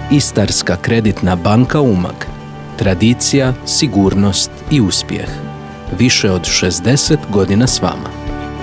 Istarska kreditna banka Umag. Tradicija, sigurnost i uspjeh. Više od 60 godina s vama.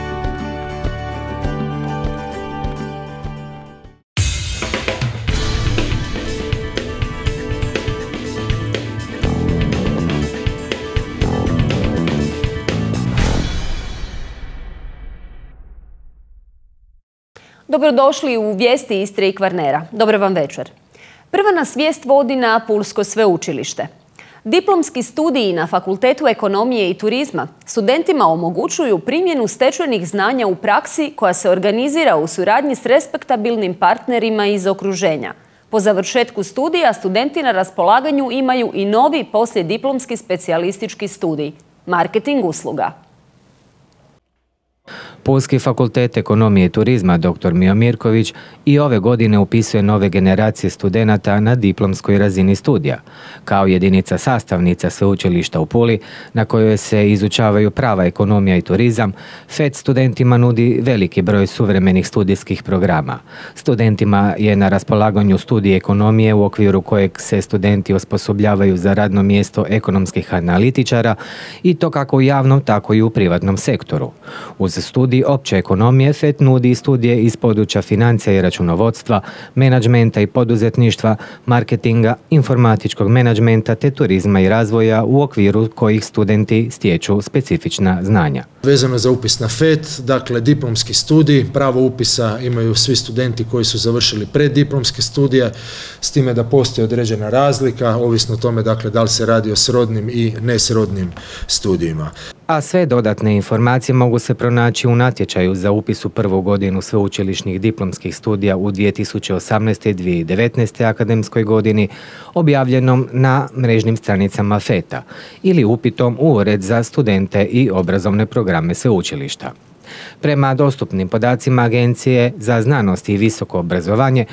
Dobrodošli u Vijesti Istre i Kvarnera. Dobar vam večer. Prva nas vijest vodi na Pulsko sveučilište. Diplomski studiji na Fakultetu ekonomije i turizma studentima omogućuju primjenu stečenih znanja u praksi koja se organizira u suradnji s respektabilnim partnerima iz okruženja. Po završetku studija studenti na raspolaganju imaju i novi poslijediplomski specijalistički studij – marketing usluga. Pulski fakultet ekonomije i turizma dr. Mijo Mirković i ove godine upisuje nove generacije studenata na diplomskoj razini studija. Kao jedinica sastavnica sveučilišta u Puli, na kojoj se izučavaju prava ekonomija i turizam, FET studentima nudi veliki broj suvremenih studijskih programa. Studentima je na raspolaganju studij ekonomije u okviru kojeg se studenti osposobljavaju za radno mjesto ekonomskih analitičara i to kako u javnom, tako i u privatnom sektoru. Uz studij opće ekonomije FET nudi studije iz područja financija i računovodstva, menadžmenta i poduzetništva, marketinga, informatičkog menadžmenta te turizma i razvoja u okviru kojih studenti stječu specifična znanja. Vezano za upis na FET, dakle diplomski studij, pravo upisa imaju svi studenti koji su završili preddiplomske studije, s time da postoji određena razlika, ovisno o tome dakle da li se radi o srodnim i nesrodnim studijima. A sve dodatne informacije mogu se pronaći u natječaju za upis u prvu godinu sveučilišnih diplomskih studija u 2018. i 2019. akademskoj godini, objavljenom na mrežnim stranicama FET-a ili upitom u Ured za studente i obrazovne programe sveučilišta. Prema dostupnim podacima Agencije za znanost i visoko obrazovanje,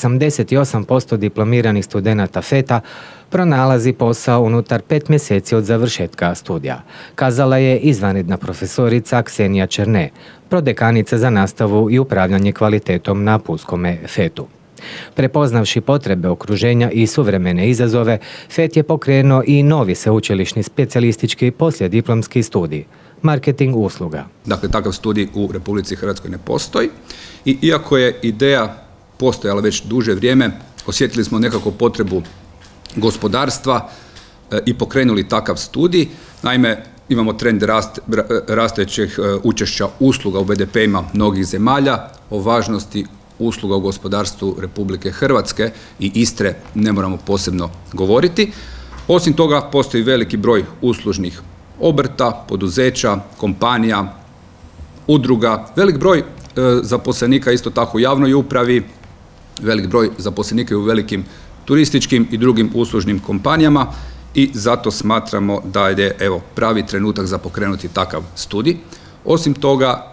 88% diplomiranih studenata FET-a pronalazi posao unutar 5 mjeseci od završetka studija, kazala je izvanredna profesorica Ksenija Černe, prodekanica za nastavu i upravljanje kvalitetom na Pulskome FET-u. Prepoznavši potrebe okruženja i suvremene izazove, FET je pokrenuo i novi sveučilišni specijalistički poslijediplomski studij – marketing usluga. Dakle, takav studij u Republici Hrvatskoj ne postoji i iako je ideja postojala već duže vrijeme, osjetili smo nekako potrebu gospodarstva i pokrenuli takav studij. Naime, imamo trend rastećeg učešća usluga u BDP-ima mnogih zemalja, o važnosti usluga u gospodarstvu Republike Hrvatske i Istre ne moramo posebno govoriti. Osim toga, postoji veliki broj uslužnih obrta, poduzeća, kompanija, udruga, velik broj zaposlenika isto tako u javnoj upravi, velik broj zaposlenika u velikim turističkim i drugim uslužnim kompanijama i zato smatramo da je pravi trenutak za pokrenuti takav studij. Osim toga,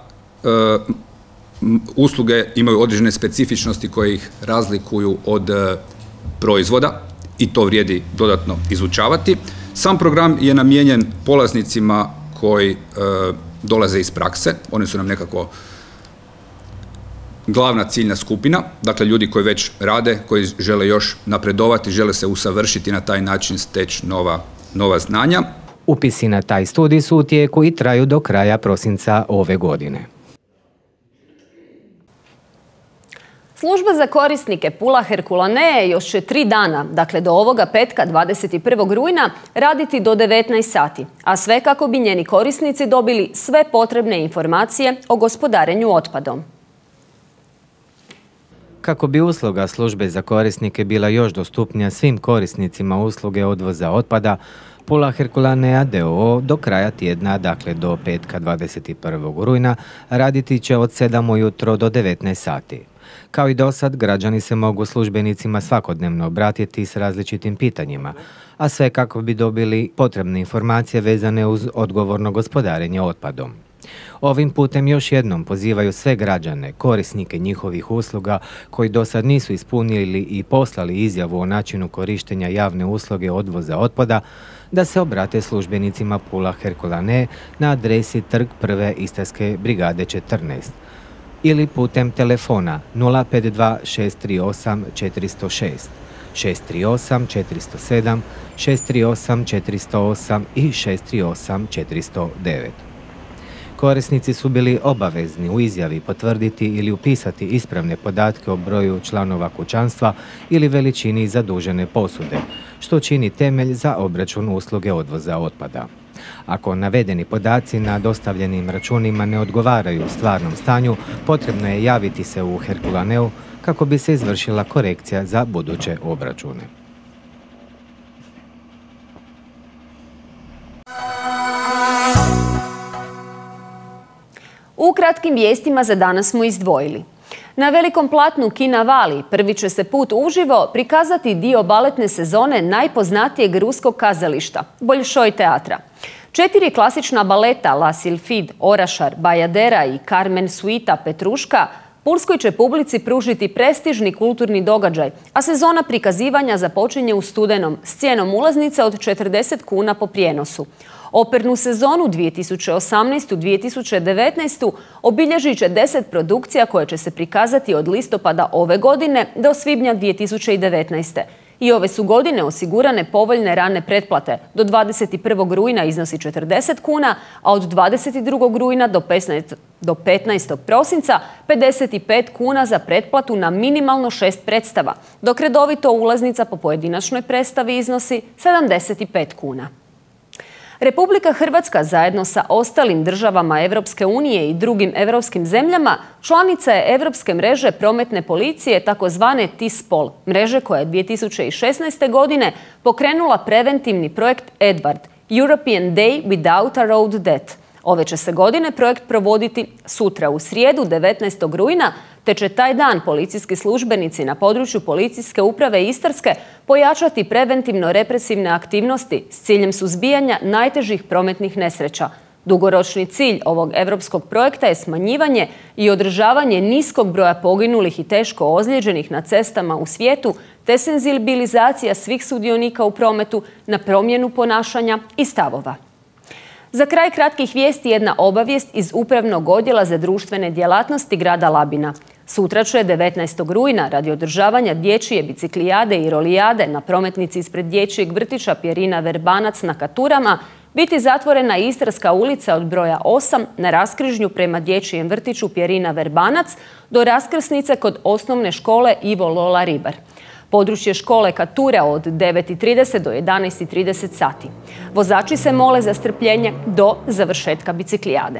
usluge imaju određene specifičnosti koje ih razlikuju od proizvoda i to vrijedi dodatno izučavati. Sam program je namijenjen polaznicima koji dolaze iz prakse, oni su nam nekako glavna ciljna skupina, dakle ljudi koji već rade, koji žele još napredovati, žele se usavršiti na taj način steći nova znanja. Upisi na taj studij su u tijeku i traju do kraja prosinca ove godine. Služba za korisnike Pula Herkulane još će 3 dana, dakle do ovoga petka 21. rujna, raditi do 19 sati, a sve kako bi njeni korisnici dobili sve potrebne informacije o gospodarenju otpadom. Kako bi usluga službe za korisnike bila još dostupnija svim korisnicima usluge odvoza otpada, Pula Herkulanea d.o.o. do kraja tjedna, dakle do petka 21. rujna, raditi će od 7 ujutro do 19 sati. Kao i do sad, građani se mogu službenicima svakodnevno obratiti s različitim pitanjima, a sve kako bi dobili potrebne informacije vezane uz odgovorno gospodarenje otpadom. Ovim putem još jednom pozivaju sve građane, korisnike njihovih usluga koji do sad nisu ispunili i poslali izjavu o načinu korištenja javne usluge odvoza otpada, da se obrate službenicima Pula Herkulane na adresi Trg 1. Istarske brigade 14 ili putem telefona 052 638 406 638 407, 638 408 i 638 409. Korisnici su bili obavezni u izjavi potvrditi ili upisati ispravne podatke o broju članova kućanstva ili veličini zadužene posude, što čini temelj za obračun usluge odvoza otpada. Ako navedeni podaci na dostavljenim računima ne odgovaraju stvarnom stanju, potrebno je javiti se u Herkulaneu kako bi se izvršila korekcija za buduće obračune. U kratkim vijestima za danas smo izdvojili. Na velikom platnu kina Vali prvi će se put uživo prikazati dio baletne sezone najpoznatijeg ruskog kazališta, Boljšoj teatra. 4 klasična baleta La Sylphide, Orašar, Bajadera i Carmen Suita Petruška pulskoj će publici pružiti prestižni kulturni događaj, a sezona prikazivanja započinje u studenom s cijenom ulaznice od 40 kuna po prijenosu. Opernu sezonu 2018-2019 obilježit će 10 produkcija koje će se prikazati od listopada ove godine do svibnja 2019. I ove su godine osigurane povoljne rane pretplate. Do 21. rujna iznosi 40 kuna, a od 22. rujna do 15. prosinca 55 kuna za pretplatu na minimalno 6 predstava, dok redovito ulaznica po pojedinačnoj predstavi iznosi 75 kuna. Republika Hrvatska zajedno sa ostalim državama Europske unije i drugim europskim zemljama članica je Europske mreže prometne policije takozvane TISPOL, mreže koja je 2016. godine pokrenula preventivni projekt EDWARD, European Day Without a Road Death. Ove će se godine projekt provoditi sutra u srijedu 19. rujna, te će taj dan policijski službenici na području Policijske uprave Istarske pojačati preventivno-represivne aktivnosti s ciljem suzbijanja najtežih prometnih nesreća. Dugoročni cilj ovog europskog projekta je smanjivanje i održavanje niskog broja poginulih i teško ozlijeđenih na cestama u svijetu, te senzibilizacija svih sudionika u prometu na promjenu ponašanja i stavova. Za kraj kratkih vijesti jedna obavijest iz Upravnog odjela za društvene djelatnosti grada Labina. Sutra će 19. rujna radi održavanja dječje biciklijade i rolijade na prometnici ispred dječjeg vrtića Pjerina Verbanac na Katurama biti zatvorena Istarska ulica od broja 8 na raskrižnju prema dječjem vrtiću Pjerina Verbanac do raskrsnice kod osnovne škole Ivo Lola Ribar. Područje škole Katura od 9:30 do 11:30 sati. Vozači se mole za strpljenje do završetka biciklijade.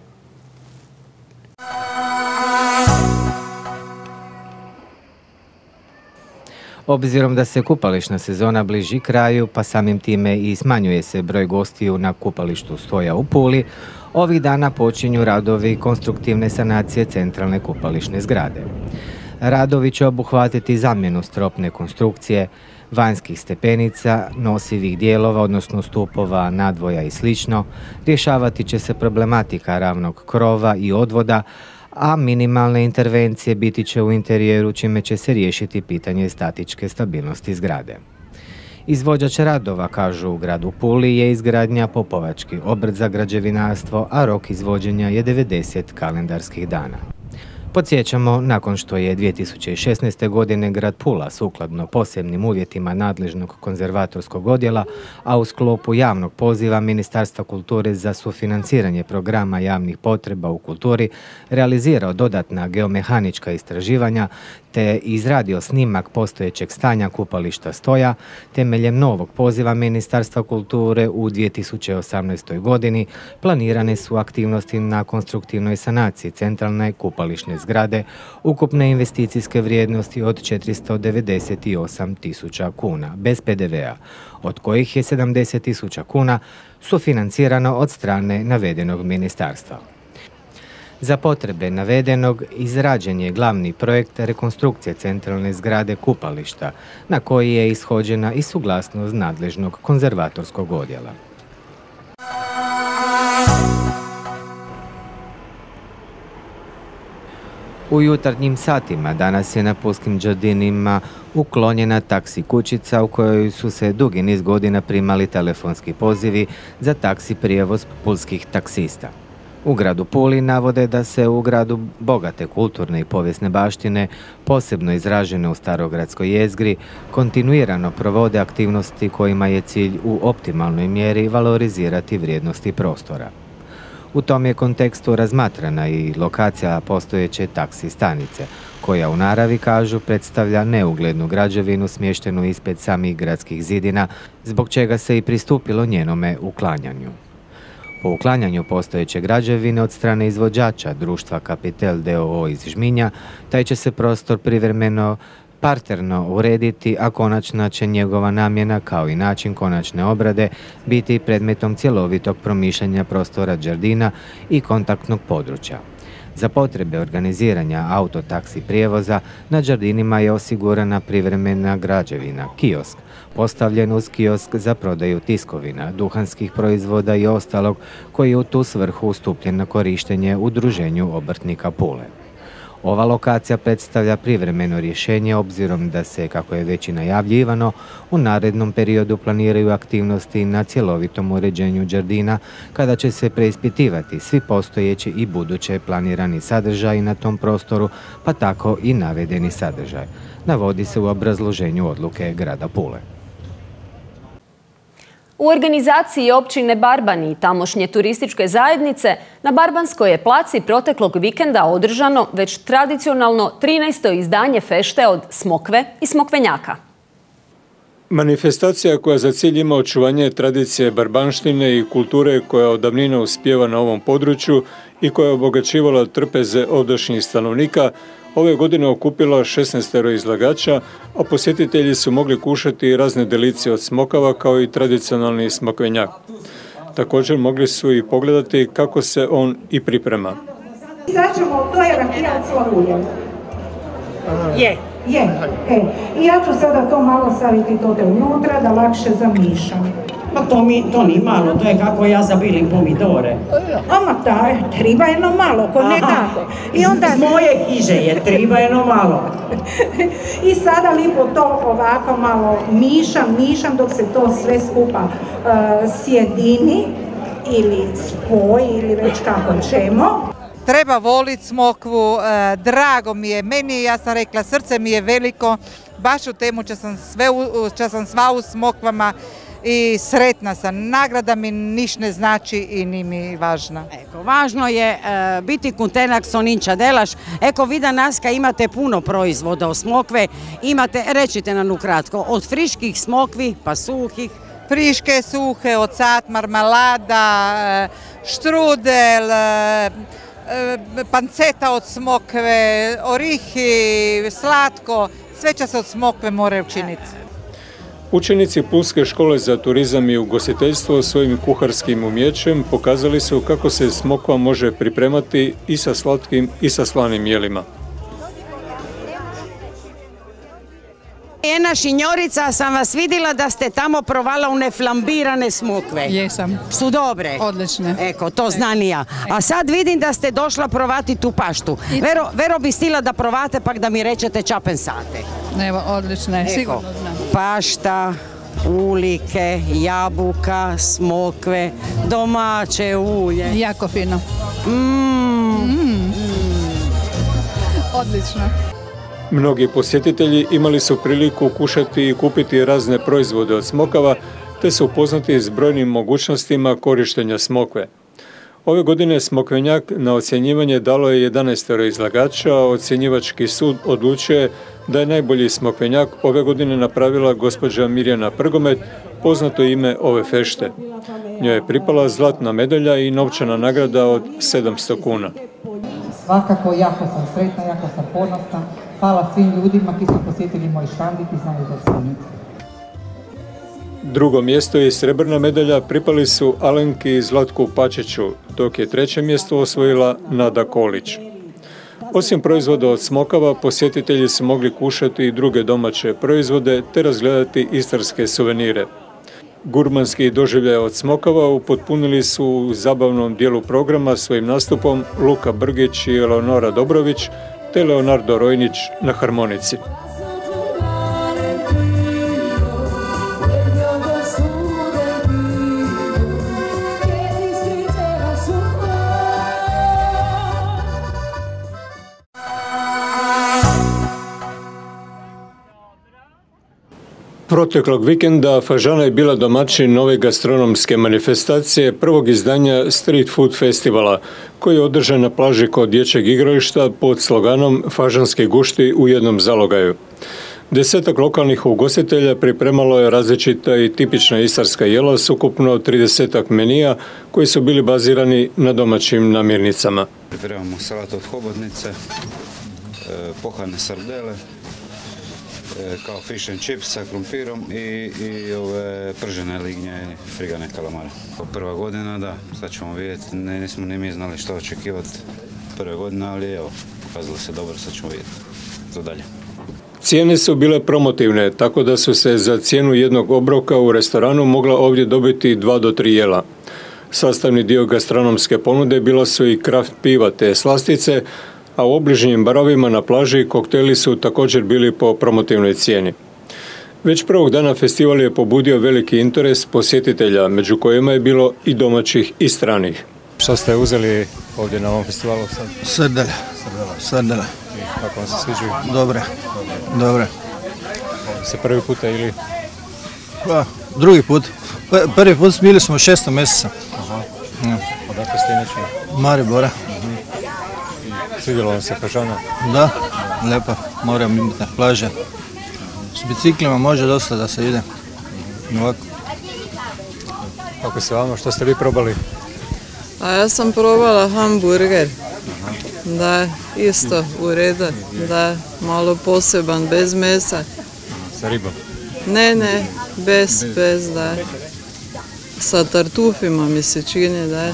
Obzirom da se kupališna sezona bliži kraju, pa samim time i smanjuje se broj gostiju na kupalištu Stoja u Puli, ovih dana počinju radovi konstruktivne sanacije centralne kupališne zgrade. Radovi će obuhvatiti zamjenu stropne konstrukcije, vanjskih stepenica, nosivih dijelova, odnosno stupova, nadvoja i sl. Rješavati će se problematika ravnog krova i odvoda, a minimalne intervencije biti će u interijeru, čime će se riješiti pitanje statičke stabilnosti zgrade. Izvođač radova, kažu u gradu Puli, je izgradnja Popovački obrt za građevinarstvo, a rok izvođenja je 90 kalendarskih dana. Podsjećamo, nakon što je 2016. godine grad Pula sukladno posebnim uvjetima nadležnog konzervatorskog odjela, a u sklopu javnog poziva Ministarstva kulture za sufinanciranje programa javnih potreba u kulturi, realizirao dodatna geomehanička istraživanja te izradio snimak postojećeg stanja kupališta Stoja, temeljem novog poziva Ministarstva kulture u 2018. godini planirane su aktivnosti na konstruktivnoj sanaciji centralne kupališne zgrade ukupne investicijske vrijednosti od 498.000 kuna bez PDV-a, od kojih je 70.000 kuna sufinancirano od strane navedenog ministarstva. Za potrebe navedenog izrađen je glavni projekt rekonstrukcije centralne zgrade kupališta, na koji je ishođena i suglasnost nadležnog konzervatorskog odjela. U jutarnjim satima danas je na Pulskim Đerdinima uklonjena taksi kućica u kojoj su se dugi niz godina primali telefonski pozivi za taksi prijevoz pulskih taksista. U gradu Puli navode da se u gradu bogate kulturne i povijesne baštine, posebno izražene u starogradskoj jezgri, kontinuirano provode aktivnosti kojima je cilj u optimalnoj mjeri valorizirati vrijednosti prostora. U tom je kontekstu razmatrana i lokacija postojeće taksi stanice, koja u naravi, kažu, predstavlja neuglednu građevinu smještenu ispred samih gradskih zidina, zbog čega se i pristupilo njenome uklanjanju. Po uklanjanju postojeće građevine od strane izvođača društva Kapitel d.o.o. iz Žminja, taj će se prostor privremeno parterno urediti, a konačna će njegova namjena, kao i način konačne obrade, biti predmetom cjelovitog promišljanja prostora đardina i kontaktnog područja. Za potrebe organiziranja autotaksi prijevoza na đardinima je osigurana privremena građevina, kiosk, postavljen uz kiosk za prodaju tiskovina, duhanskih proizvoda i ostalog, koji je u tu svrhu ustupljen na korištenje Udruženju obrtnika Pule. Ova lokacija predstavlja privremeno rješenje obzirom da se, kako je već i najavljivano, u narednom periodu planiraju aktivnosti na cjelovitom uređenju đardina, kada će se preispitivati svi postojeći i buduće planirani sadržaji na tom prostoru, pa tako i navedeni sadržaj. Navodi se u obrazloženju odluke grada Pule. U organizaciji općine Barbani i tamošnje turističke zajednice na Barbanskoj je placi proteklog vikenda održano već tradicionalno 13. izdanje fešte od smokve i smokvenjaka. Manifestacija koja za cilj ima očuvanje tradicije barbanštine i kulture koja od davnina uspijeva na ovom području i koja je obogaćivala trpeze ovdašnjih stanovnika, ove godine okupila 16 izlagača, a posjetitelji su mogli kušati razne delicije od smokava kao i tradicionalni smokvenjak. Također mogli su i pogledati kako se on i priprema. Sad ćemo, to je rakija od slavulje. Je. I ja ću sada to malo staviti to unutra da lakše zamišam. Pa to ni malo, to je kako ja zabilim pomidore. Ama treba jedno malo, ko ne tako. I onda iz moje hiže je treba jedno malo. I sada lipo to ovako malo mišam dok se to sve skupa sjedini ili spoj ili već kako ćemo. Treba voliti smokvu, drago mi je, meni, ja sam rekla, srce mi je veliko, baš u temu če sam sva u smokvama i sretna sam. Nagrada mi niš ne znači i ni mi važna. Eko, važno je biti kontenak soninča delaš. Eko, vi danaska imate puno proizvoda od smokve, imate, rećite nam ukratko, od friških smokvi pa suhih. Friške, suhe, ocat, marmelada, štrudel, panceta od smokve, orihi, slatko, sve će se od smokve more učiniti. Učenici Pulske škole za turizam i ugostiteljstvo svojim kuharskim umjećem pokazali su kako se smokva može pripremati i sa slatkim i sa slanim jelima. Jedna šinjorica, sam vas vidjela da ste tamo provala une flambirane smokve. Jesam. Su dobre? Odlične. Eko, to znam i ja. A sad vidim da ste došla provati tu paštu. Vero bi stila da provate pak da mi rečete ča pensate. Evo, odlične, sigurno znam. Pašta, ulike, jabuka, smokve, domaće ulje. Jako fino. Odlično. Mnogi posjetitelji imali su priliku kušati i kupiti razne proizvode od smokava, te su upoznati s brojnim mogućnostima korištenja smokve. Ove godine smokvenjak na ocjenjivanje dalo je 11 izlagača, a ocjenjivački sud odlučuje da je najbolji smokvenjak ove godine napravila gospođa Mirjana Prgomet, poznato ime ove fešte. Njoj je pripala zlatna medalja i novčana nagrada od 700 kuna. Svakako, jako sam sretna, jako sam ponosna. Hvala svim ljudima koji su posjetili moj štand i znaju da sam. Drugo mjesto i srebrna medalja pripali su Alenki i Zlatku Pačiću, dok je treće mjesto osvojila Nada Kolić. Osim proizvoda od smokava, posjetitelji su mogli kušati i druge domaće proizvode te razgledati istarske suvenire. Gurmanski doživljaj od smokava upotpunili su u zabavnom dijelu programa svojim nastupom Luka Brgić i Eleonora Dobrović te Leonardo Rojnić na harmonici. Proteklog vikenda Fažana je bila domaćin nove gastronomske manifestacije prvog izdanja Street Food Festivala, koji je održan na plaži kod dječjeg igrališta pod sloganom Fažanski gušti u jednom zalogaju. 10 lokalnih ugostitelja pripremalo je različita i tipična istarska jela s ukupno 30 menija koji su bili bazirani na domaćim namirnicama. Pripremamo salatu od hobotnice, pohane sardele, kao fish and chips sa krumpirom i ove pržene lignje i frigane kalamare. Prva godina, da, sad ćemo vidjeti, nismo ni mi znali što očekivati prve godine, ali evo, pokazalo se dobro, sad ćemo vidjeti to dalje. Cijene su bile promotivne, tako da su se za cijenu jednog obroka u restoranu mogla ovdje dobiti 2 do 3 jela. Sastavni dio gastronomske ponude bila su i kraft piva te slastice, a u obližnjim barovima na plaži kokteli su također bili po promotivnoj cijeni. Već prvog dana festival je pobudio veliki interes posjetitelja, među kojima je bilo i domaćih i stranih. Što ste uzeli ovdje na ovom festivalu sad? Srdele. I kako vam se sviđaju? Dobre. Se prvi puta ili? Pa, drugi put. Prvi put bili smo 6. mjeseca. Aha. Odakle ste inače? Maribora. Svidjelo vam se Fažana? Da, lijepa, moram imati na plaže. S biciklima može dosta da se ide. Ovako. Kako se vama, što ste vi probali? A ja sam probala hamburger. Da, isto u redu. Da, malo poseban, bez mesa. Sa ribom? Ne, bez, da. Sa tartufima mi se čini, da.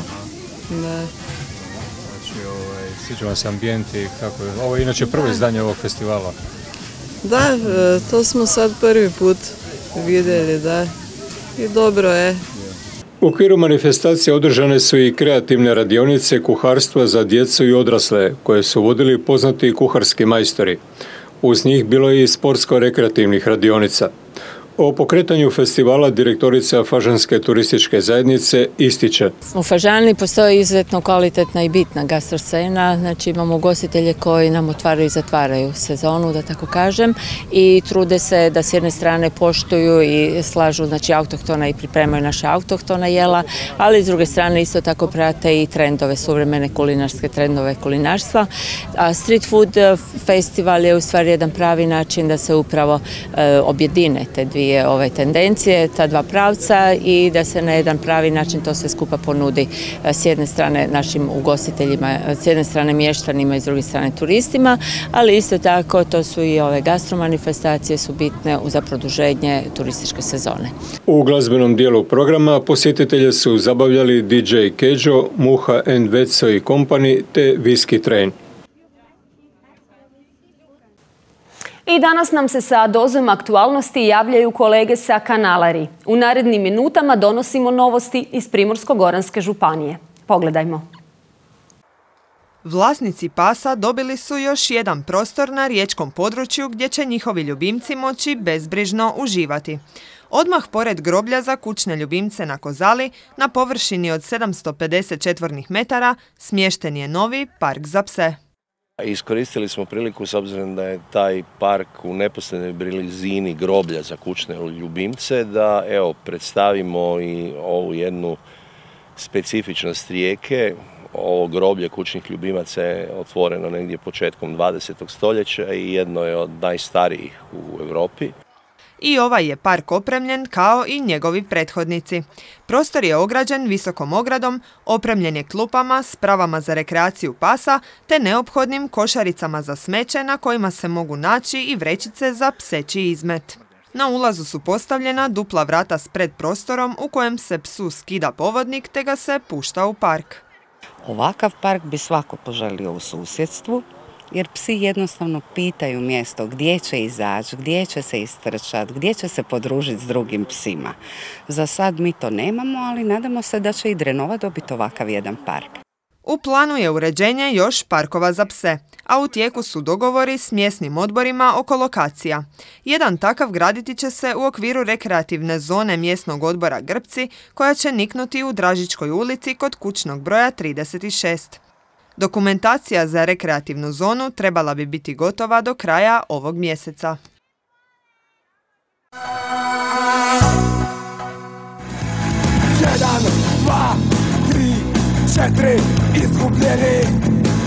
Sviđa vam se ambijent i kako je. Ovo je inače prvo izdanje ovog festivala. Da, to smo sad prvi put vidjeli, da. I dobro je. U okviru manifestacije održane su i kreativne radionice kuharstva za djecu i odrasle, koje su vodili poznati kuharski majstori. Uz njih bilo je i sportsko-rekreativnih radionica. O pokretanju festivala direktorica Fažanske turističke zajednice ističe. U Fažani postoji izuzetno kvalitetna i bitna gastroscena, znači imamo ugostitelje koji nam otvaraju i zatvaraju sezonu, da tako kažem, i trude se da s jedne strane poštuju i slažu znači autohtona i pripremaju naše autohtona jela, ali s druge strane isto tako prate i trendove, suvremene kulinarske trendove kulinarstva. A Street Food Festival je u stvari jedan pravi način da se upravo objedine te dvije ove tendencije, ta dva pravca i da se na jedan pravi način to sve skupa ponudi s jedne strane našim ugostiteljima, s jedne strane mještanima i s druge strane turistima, ali isto tako to su i ove gastromanifestacije su bitne za produženje turističke sezone. U glazbenom dijelu programa posjetitelje su zabavljali DJ Keđo, Muha and Veco i Company te Whisky Train. I danas nam se sa dozom aktualnosti javljaju kolege sa kanala RI. U narednim minutama donosimo novosti iz Primorsko-goranske županije. Pogledajmo. Vlasnici pasa dobili su još jedan prostor na riječkom području gdje će njihovi ljubimci moći bezbrižno uživati. Odmah pored groblja za kućne ljubimce na Kozali, na površini od 750 četvornih metara, smješten je novi park za pse. Iskoristili smo priliku s obzirom da je taj park u neposrednoj blizini groblja za kućne ljubimce da predstavimo i ovu jednu specifičnost Rijeke. Ovo groblje kućnih ljubimaca je otvoreno negdje početkom 20. stoljeća i jedno je od najstarijih u Europi. I ovaj je park opremljen kao i njegovi prethodnici. Prostor je ograđen visokom ogradom, opremljen je klupama, spravama za rekreaciju pasa te neophodnim košaricama za smeće na kojima se mogu naći i vrećice za pseći izmet. Na ulazu su postavljena dupla vrata s predprostorom u kojem se psu skida povodnik te ga se pušta u park. Ovakav park bi svako poželio u susjedstvu, jer psi jednostavno pitaju mjesto gdje će izaći, gdje će se istrčati, gdje će se podružiti s drugim psima. Za sad mi to nemamo, ali nadamo se da će i Drenova dobiti ovakav jedan park. U planu je uređenje još parkova za pse, a u tijeku su dogovori s mjesnim odborima oko lokacija. Jedan takav graditi će se u okviru rekreativne zone mjesnog odbora Grbci, koja će niknuti u Dražičkoj ulici kod kućnog broja 36. Dokumentacija za rekreativnu zonu trebala bi biti gotova do kraja ovog mjeseca. 4 izgubljeni.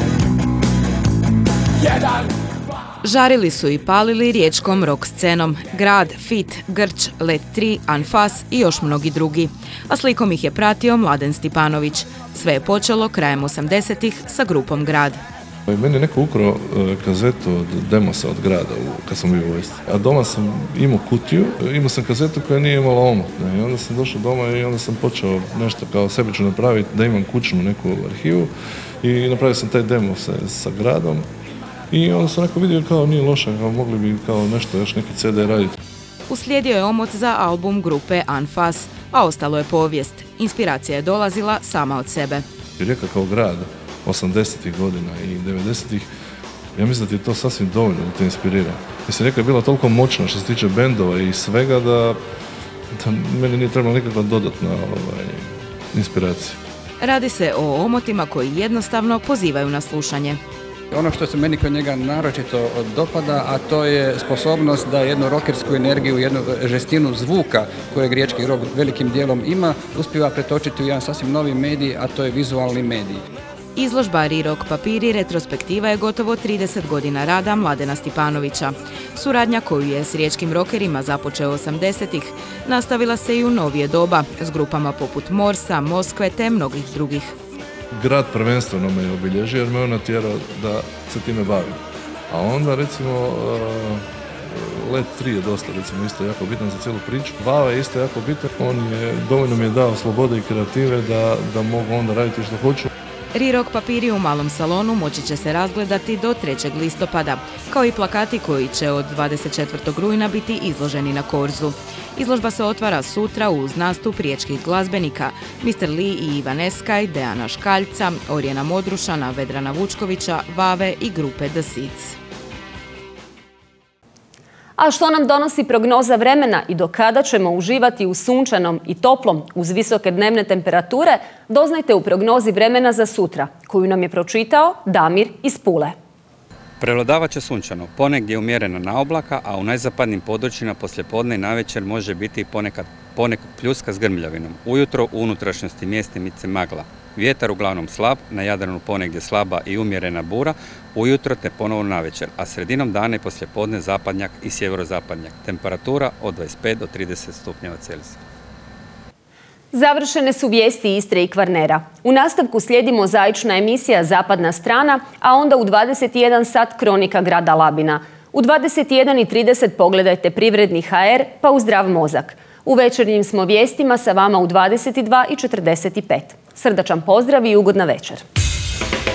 Žarili su i palili riječkom rock scenom. Grad, Fit, Grč, Let 3, Anfas i još mnogi drugi. A slikom ih je pratio Mladen Stipanović. Sve je počelo krajem 80-ih sa grupom Grad. Meni je neko ukrao kazetu od Demosa od Grada kad sam bio u vojsci. A doma sam imao kutiju, imao sam kazetu koja nije imala omot. I onda sam došao doma i onda sam počeo nešto kao sebi ću napraviti da imam kućnu neku arhivu. I napravio sam taj demo sa Gradom. I onda sam neko vidio kao nije loše, kao mogli bi kao nešto, još neki CD raditi. Uslijedio je omot za album grupe Anfas, a ostalo je povijest. Inspiracija je dolazila sama od sebe. Rijeka kao grad 80-ih godina i 90-ih, ja mislim da ti je to sasvim dovoljno da te inspirira. Mislim, Rijeka je bila toliko moćna što se tiče bendova i svega da meni nije trebala nikakva dodatna inspiracija. Radi se o omotima koji jednostavno pozivaju na slušanje. Ono što se meni kod njega naročito dopada, a to je sposobnost da jednu rockersku energiju, jednu žestinu zvuka kojeg riječki rock velikim dijelom ima, uspijeva pretočiti u jedan sasvim novi medij, a to je vizualni medij. Izložba Rirok papiri retrospektiva je gotovo 30 godina rada Mladena Stipanovića. Suradnja koju je s riječkim rockerima započeo 80-ih nastavila se i u novije doba s grupama poput Morsa, Moskve te mnogih drugih. Grad prvenstveno me je obilježio jer me ona tjerao da se time bavim. A onda recimo Let 3 je dosta recimo isto jako bitan za cijelu priču. Vava je isto jako bitan. On je dovoljno mi je dao slobode i kreative da mogu onda raditi što hoću. Rirok papiri u malom salonu moći će se razgledati do 3. listopada, kao i plakati koji će od 24. rujna biti izloženi na Korzu. Izložba se otvara sutra uz nastup riječkih glazbenika Mr. Lee i Ivan Eskaj, Dejana Škaljca, Orijena Modrušana, Vedrana Vučkovića, Vave i grupe The Seeds. A što nam donosi prognoza vremena i do kada ćemo uživati u sunčanom i toplom uz visoke dnevne temperature, doznajte u prognozi vremena za sutra, koju nam je pročitao Damir iz Pule. Prevladavat će sunčano, ponegdje umjerena naoblaka, a u najzapadnim područjima poslijepodne i navečer može biti ponekad pljuska s grmljavinom. Ujutro u unutrašnjosti mjestimice magla. Vjetar uglavnom slab, na Jadranu ponegdje slaba i umjerena bura, ujutro te ponovo navečer, a sredinom dana i poslijepodne zapadnjak i sjeverozapadnjak. Temperatura od 25 do 30 stupnjeva Celzija. Završene su vijesti Istre i Kvarnera. U nastavku slijedi mozaična emisija Zapadna strana, a onda u 21 sat kronika grada Labina. U 21:30 pogledajte Privredni HR, pa u Zdrav mozak. U večernjim smo vijestima sa vama u 22:45. Srdačan pozdrav i ugodna večer.